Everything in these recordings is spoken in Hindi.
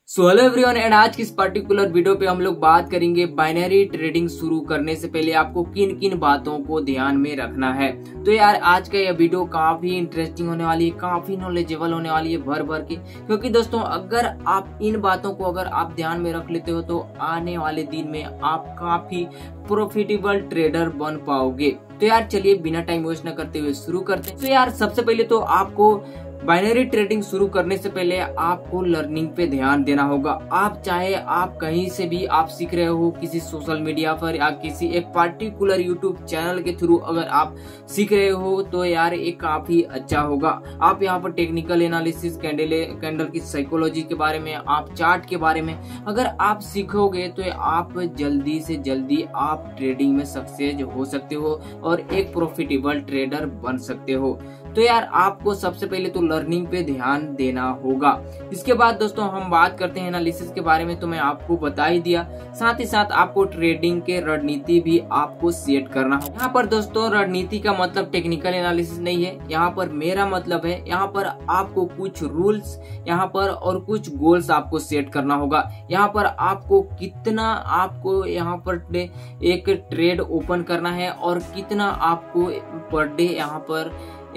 सो हेलो एवरीवन एंड आज की इस पर्टिकुलर वीडियो पे हम लोग बात करेंगे बाइनरी ट्रेडिंग शुरू करने से पहले आपको किन किन बातों को ध्यान में रखना है। तो यार आज का यह वीडियो काफी इंटरेस्टिंग होने वाली है, काफी नॉलेजेबल होने वाली है भर भर के, क्योंकि दोस्तों अगर आप इन बातों को अगर आप ध्यान में रख लेते हो तो आने वाले दिन में आप काफी प्रॉफिटेबल ट्रेडर बन पाओगे। तो यार चलिए बिना टाइम वेस्ट न करते हुए शुरू करते हैं। तो यार सबसे पहले तो आपको बाइनरी ट्रेडिंग शुरू करने से पहले आपको लर्निंग पे ध्यान देना होगा। आप चाहे आप कहीं से भी आप सीख रहे हो, किसी सोशल मीडिया पर या किसी एक पर्टिकुलर यूट्यूब चैनल के थ्रू अगर आप सीख रहे हो तो यार ये काफी अच्छा होगा। आप यहाँ पर टेक्निकल एनालिसिस, कैंडल की साइकोलॉजी के बारे में, आप चार्ट के बारे में अगर आप सीखोगे तो आप जल्दी से जल्दी आप ट्रेडिंग में सक्सेस हो सकते हो और एक प्रॉफिटेबल ट्रेडर बन सकते हो। तो यार आपको सबसे पहले तो लर्निंग पे ध्यान देना होगा। इसके बाद दोस्तों हम बात करते हैं एनालिसिस के बारे में, तो मैं आपको बता ही दिया। साथ ही साथ आपको ट्रेडिंग के रणनीति भी आपको सेट करना है। यहाँ पर दोस्तों रणनीति का मतलब टेक्निकल एनालिसिस नहीं है, यहाँ पर मेरा मतलब है यहाँ पर आपको कुछ रूल्स यहाँ पर और कुछ गोल्स आपको सेट करना होगा। यहाँ पर आपको कितना आपको यहाँ पर एक ट्रेड ओपन करना है और कितना आपको पर डे यहाँ पर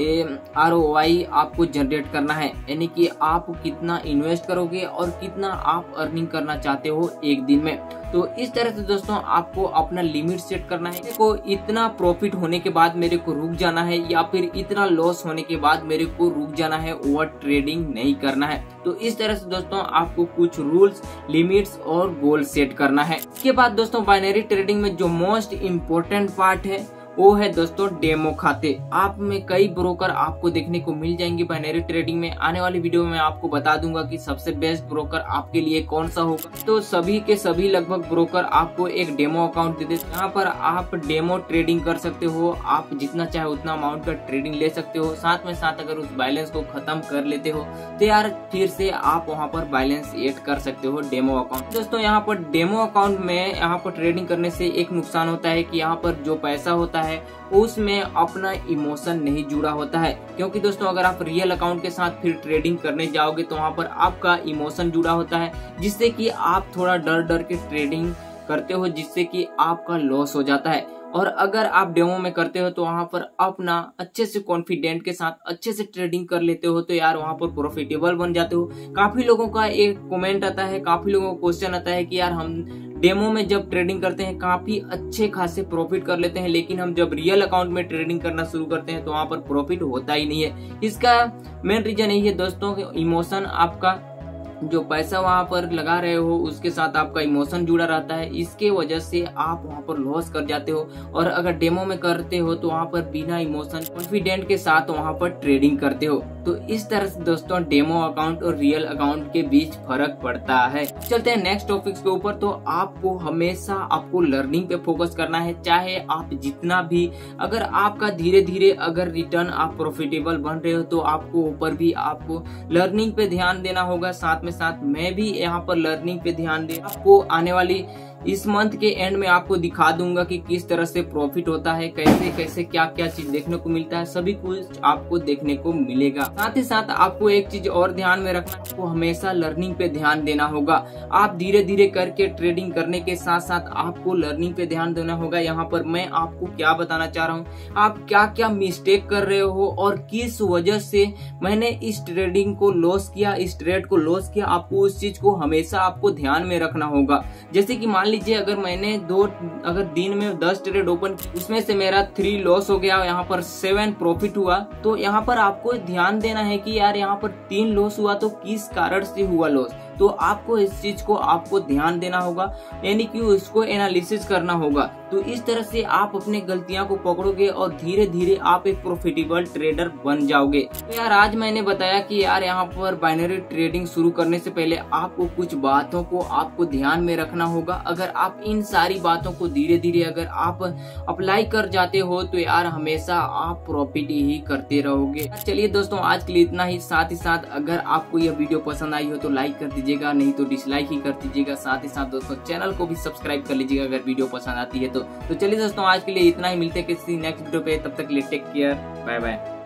ROI आपको जनरेट करना है, यानी कि आप कितना इन्वेस्ट करोगे और कितना आप अर्निंग करना चाहते हो एक दिन में। तो इस तरह से दोस्तों आपको अपना लिमिट सेट करना है। देखो इतना प्रॉफिट होने के बाद मेरे को रुक जाना है या फिर इतना लॉस होने के बाद मेरे को रुक जाना है, ओवर ट्रेडिंग नहीं करना है। तो इस तरह से दोस्तों आपको कुछ रूल्स, लिमिट्स और गोल सेट करना है। इसके बाद दोस्तों बाइनरी ट्रेडिंग में जो मोस्ट इम्पोर्टेंट पार्ट है वो है दोस्तों डेमो खाते। आप में कई ब्रोकर आपको देखने को मिल जाएंगे बाइनरी ट्रेडिंग में। आने वाली वीडियो में आपको बता दूंगा कि सबसे बेस्ट ब्रोकर आपके लिए कौन सा होगा। तो सभी के सभी लगभग ब्रोकर आपको एक डेमो अकाउंट दे देते हैं। यहाँ पर आप डेमो ट्रेडिंग कर सकते हो, आप जितना चाहे उतना अमाउंट का ट्रेडिंग ले सकते हो। साथ में साथ अगर उस बैलेंस को खत्म कर लेते हो तो यार फिर से आप वहाँ पर बैलेंस ऐड कर सकते हो डेमो अकाउंट। दोस्तों यहाँ पर डेमो अकाउंट में यहाँ पर ट्रेडिंग करने से एक नुकसान होता है कि यहाँ पर जो पैसा होता है उसमें अपना इमोशन नहीं जुड़ा होता है, क्योंकि दोस्तों अगर आप रियल अकाउंट के साथ फिर ट्रेडिंग करने जाओगे तो वहाँ पर आपका इमोशन जुड़ा होता है, जिससे कि आप थोड़ा डर डर के ट्रेडिंग करते हो, जिससे कि आपका लॉस हो जाता है। और अगर आप डेमो में करते हो तो वहाँ पर अपना अच्छे से कॉन्फिडेंट के साथ अच्छे से ट्रेडिंग कर लेते हो तो यार वहाँ पर प्रॉफिटेबल बन जाते हो। काफी लोगों का एक कमेंट आता है, काफी लोगों का क्वेश्चन आता है कि यार हम डेमो में जब ट्रेडिंग करते हैं काफी अच्छे खासे प्रॉफिट कर लेते हैं, लेकिन हम जब रियल अकाउंट में ट्रेडिंग करना शुरू करते हैं तो वहाँ पर प्रॉफिट होता ही नहीं है। इसका मेन रीजन यही है दोस्तों कि इमोशन, आपका जो पैसा वहां पर लगा रहे हो उसके साथ आपका इमोशन जुड़ा रहता है, इसके वजह से आप वहां पर लॉस कर जाते हो। और अगर डेमो में करते हो तो वहां पर बिना इमोशन, कॉन्फिडेंट के साथ वहां पर ट्रेडिंग करते हो। तो इस तरह से दोस्तों डेमो अकाउंट और रियल अकाउंट के बीच फर्क पड़ता है। चलते हैं नेक्स्ट टॉपिक्स के ऊपर। तो आपको हमेशा आपको लर्निंग पे फोकस करना है, चाहे आप जितना भी, अगर आपका धीरे धीरे अगर रिटर्न आप प्रॉफिटेबल बन रहे हो तो आपको ऊपर भी आपको लर्निंग पे ध्यान देना होगा। साथ मैं भी यहाँ पर लर्निंग पे ध्यान दे। आपको आने वाली इस मंथ के एंड में आपको दिखा दूंगा कि किस तरह से प्रॉफिट होता है, कैसे कैसे क्या क्या चीज देखने को मिलता है, सभी कुछ आपको देखने को मिलेगा। साथ ही साथ आपको एक चीज और ध्यान में रखना, आपको हमेशा लर्निंग पे ध्यान देना होगा। आप धीरे धीरे करके ट्रेडिंग करने के साथ साथ आपको लर्निंग पे ध्यान देना होगा। यहाँ पर मैं आपको क्या बताना चाह रहा हूँ, आप क्या क्या मिस्टेक कर रहे हो और किस वजह से मैंने इस ट्रेडिंग को लॉस किया, इस ट्रेड को लॉस किया, आपको उस चीज को हमेशा आपको ध्यान में रखना होगा। जैसे कि मान लीजिए अगर मैंने अगर दिन में 10 ट्रेड ओपन, उसमें से मेरा 3 लॉस हो गया, यहाँ पर 7 प्रॉफिट हुआ, तो यहाँ पर आपको ध्यान देना है कि यार यहाँ पर 3 लॉस हुआ तो किस कारण से हुआ लॉस। तो आपको इस चीज को आपको ध्यान देना होगा, यानी कि उसको एनालिसिस करना होगा। तो इस तरह से आप अपने गलतियां को पकड़ोगे और धीरे धीरे आप एक प्रॉफिटेबल ट्रेडर बन जाओगे। तो यार आज मैंने बताया कि यार यहाँ पर बाइनरी ट्रेडिंग शुरू करने से पहले आपको कुछ बातों को आपको ध्यान में रखना होगा। अगर आप इन सारी बातों को धीरे धीरे अगर आप अप्लाई कर जाते हो तो यार हमेशा आप प्रॉफिट ही करते रहोगे। चलिए दोस्तों आज के लिए इतना ही। साथ ही साथ अगर आपको यह वीडियो पसंद आई हो तो लाइक कर दीजिएगा, नहीं तो डिसलाइक ही कर दीजिएगा। साथ ही साथ दोस्तों चैनल को भी सब्सक्राइब कर लीजिएगा अगर वीडियो पसंद आती है तो चलिए दोस्तों आज के लिए इतना ही। मिलते हैं किसी नेक्स्ट वीडियो पे, तब तक के लिए टेक केयर, बाय बाय।